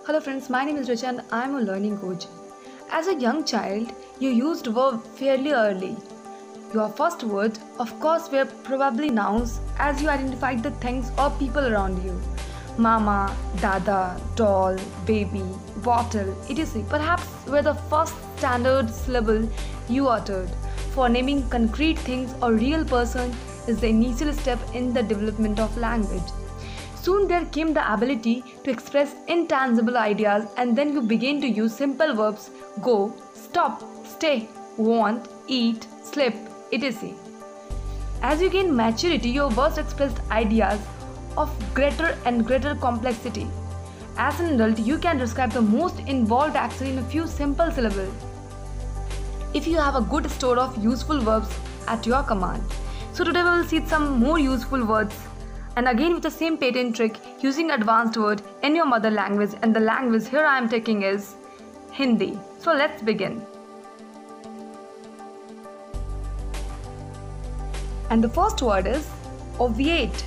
Hello friends, my name is Richa and I am a learning coach. As a young child, you used verb fairly early. Your first words, of course, were probably nouns as you identified the things or people around you. Mama, dada, doll, baby, bottle, etc. perhaps were the first standard syllable you uttered. For naming concrete things or real person is the initial step in the development of language. Soon there came the ability to express intangible ideas, and then you began to use simple verbs go, stop, stay, want, eat, sleep, etc. As you gain maturity, your words expressed ideas of greater and greater complexity. As an adult, you can describe the most involved action in a few simple syllables if you have a good store of useful verbs at your command. So today we will see some more useful words, and again with the same patent trick, using advanced word in your mother language, and the language here I am taking is Hindi. So let's begin. And the first word is obviate.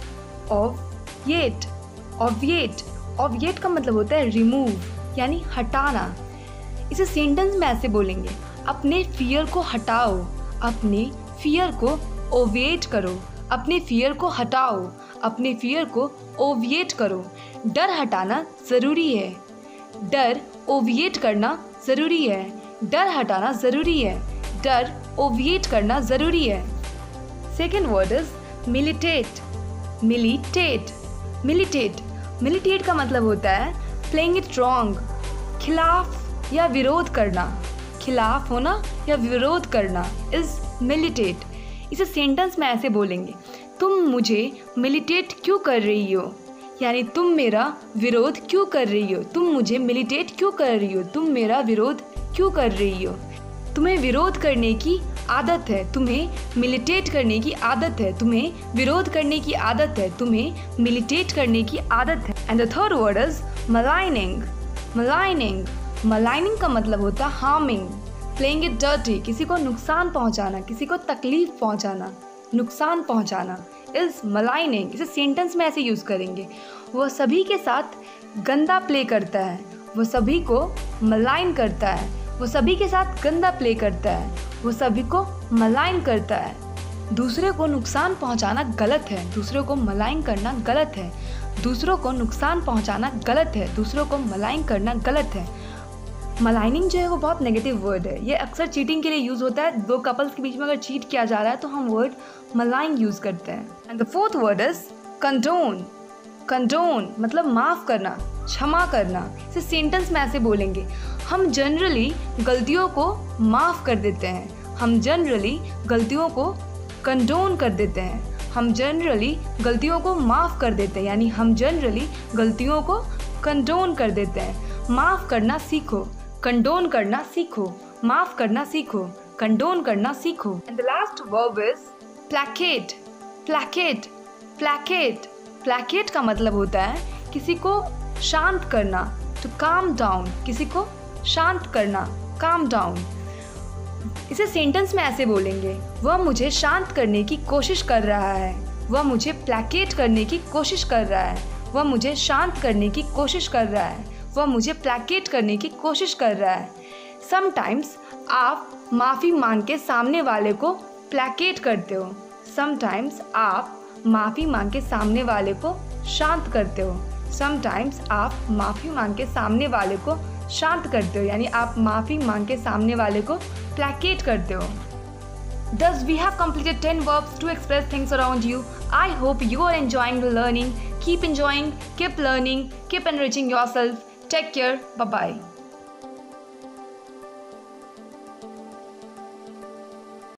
Obviate. Obviate. Obviate का मतलब होता है remove, यानी हटाना. इसे sentence में ऐसे बोलेंगे, अपने फियर को हटाओ, अपने फियर को ओविएट करो, अपने फियर को हटाओ, अपने फियर को ओविएट करो. डर हटाना ज़रूरी है, डर ओविएट करना ज़रूरी है, डर हटाना ज़रूरी है, डर ओविएट करना ज़रूरी है. Second word is militate. Militate. Militate. Militate का मतलब होता है प्लेइंग इट रॉन्ग, खिलाफ या विरोध करना, खिलाफ होना या विरोध करना इज मिलिटेट. इसे सेंटेंस में ऐसे बोलेंगे, तुम मुझे मिलिटेट क्यों कर रही हो, यानी तुम मेरा विरोध क्यों कर रही हो, तुम मुझे मिलिटेट क्यों कर रही हो, तुम मेरा विरोध क्यों कर रही हो. तुम्हें विरोध करने की आदत है, तुम्हें मिलिटेट करने की आदत है, तुम्हें विरोध करने की आदत है, तुम्हें मिलिटेट करने की आदत है. And the third word is maligning. Maligning. Maligning का मतलब होता है हार्मिंग, प्लेइंग इट डर्टी, किसी को नुकसान पहुंचाना, किसी को तकलीफ पहुंचाना, नुकसान पहुंचाना इज मलाइनिंग. इसे सेंटेंस में ऐसे यूज़ करेंगे, वह सभी के साथ गंदा प्ले करता है, वह सभी को मलाइन करता है, वो सभी के साथ गंदा प्ले करता है, वो सभी को मलाइन करता है. दूसरे को नुकसान पहुंचाना गलत है, दूसरों को मलाइन करना गलत है, दूसरों को नुकसान पहुंचाना गलत है, दूसरों को मलाइन करना गलत है. मलाइनिंग जो है वो बहुत नेगेटिव वर्ड है, ये अक्सर चीटिंग के लिए यूज़ होता है. दो कपल्स के बीच में अगर चीट किया जा रहा है तो हम वर्ड मलाइन यूज़ करते हैं. And the fourth word is condone. Condone मतलब माफ़ करना, क्षमा करना. इसे सेंटेंस में ऐसे बोलेंगे, हम जनरली गलतियों को माफ़ कर देते हैं, हम जनरली गलतियों को कंडोन कर देते हैं, हम जनरली गलतियों को माफ़ कर देते हैं, यानी हम जनरली गलतियों को कंडोन कर देते हैं. माफ़ करना सीखो, कंडोन करना सीखो, माफ़ करना सीखो, कंडोन करना सीखो. And the last verb is placate. Placate. Placate. Placate का मतलब होता है किसी को शांत करना, टू काम डाउन, किसी को शांत करना, काम डाउन. इसे सेंटेंस में ऐसे बोलेंगे, वह मुझे शांत करने की कोशिश कर रहा है, वह मुझे प्लैकेट करने की कोशिश कर रहा है, वह मुझे शांत करने की कोशिश कर रहा है, वह मुझे प्लैकेट करने की कोशिश कर रहा है. समटाइम्स आप माफ़ी मांग के सामने वाले को प्लैकेट करते हो, समटाइम्स आप माफ़ी मांग के सामने वाले को शांत करते हो, समटाइम्स आप माफ़ी मांग के सामने वाले को शांत करते हो, यानी आप माफ़ी मांग के सामने वाले को प्लैकेट करते हो. Thus we have completed 10 verbs to express things around you. I hope you are enjoying the learning. Keep enjoying, keep learning, keep enriching yourself. Take care. Bye-bye.